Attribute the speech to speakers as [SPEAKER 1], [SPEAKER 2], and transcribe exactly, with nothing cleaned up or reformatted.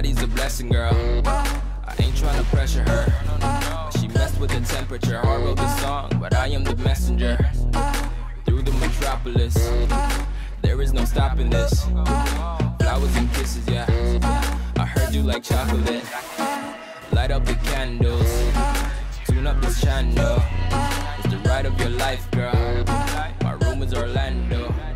[SPEAKER 1] body's a blessing, girl. I ain't tryna pressure her. She messed with the temperature. Heart wrote the song, but I am the messenger. Through the metropolis, there is no stopping this. Flowers and kisses, yeah. I heard you like chocolate. Light up the candles, tune up this channel. It's the ride of your life, girl. My room is Orlando.